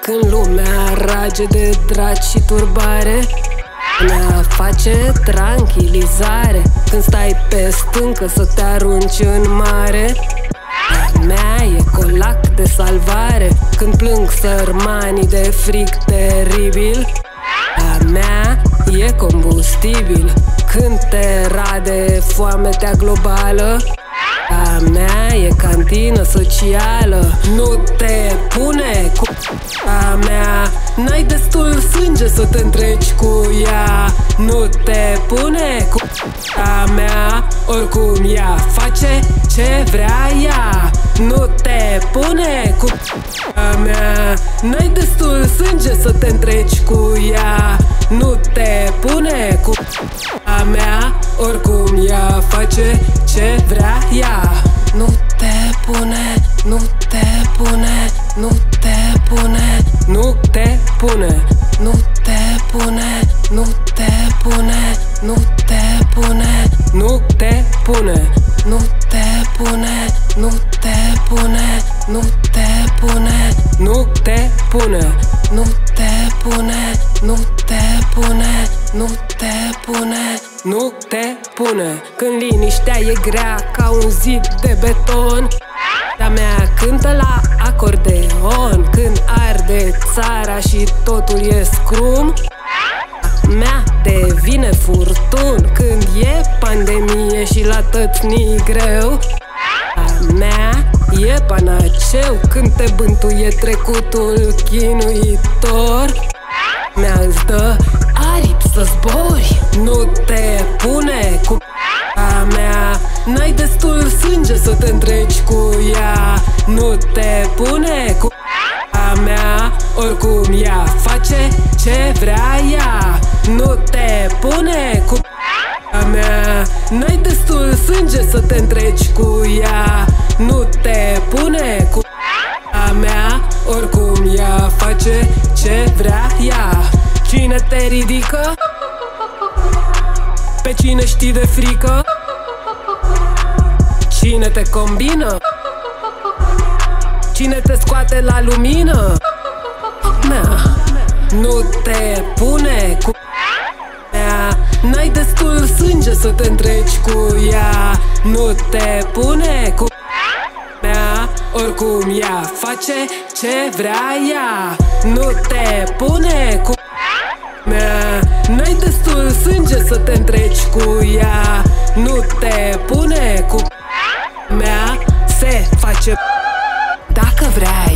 când lumea rage de dragi și turbare, ne face tranquilizare. Când stai pe stâncă să te arunci în mare, a mea e colac de salvare. Când plâng sărmanii de frig teribil, a mea e combustibil. Când te rade foametea globală, a mea e cantină socială. Nu te pune cu a mea, n-ai destul sânge să te întreci cu ea. Nu te pune cu a mea, oricum ea face ce vrea ea. Nu te pune cu a mea, n-ai destul sânge să te întreci cu ea. Nu te pune cu a mea, oricum ea face ce vrea ea. Nu te pune, nu te pune, nu te pune, nu te pune, nu te pune, nu te pune, nu te pune, nu te pune, nu te pune, nu te pune, nu te pune, nu te pune, nu te pune, nu te pune, nu te pune, nu te pune. Când liniștea e grea ca un zid de beton, a mea cântă la acordeon. Când arde țara și totul e scrum, a mea devine furtun. Când e pandemie și la tățni greu, a mea e panaceu. Când te bântuie trecutul chinuitor, mea îți dă aripi să zbori. Nu te pune cu a mea, n-ai destul sânge să te întreci cu ea. Nu te pune cu a mea, oricum ea face ce vrea ea. Nu te pune cu a mea, n-ai destul sânge să te întreci cu ea. Nu te pune cu a mea, oricum ea face ce vrea ea. Cine te ridică? Pe cine știi de frică? Cine te combină? Cine te scoate la lumină? Mea, nu te pune cu mea, n-ai destul sânge să te întreci cu ea. Nu te pune cu mea, oricum ea face ce vrea ea. Nu te pune cu mea, n-ai destul sânge să te întreci cu ea. Nu te pune cu mea, se face dacă vrei.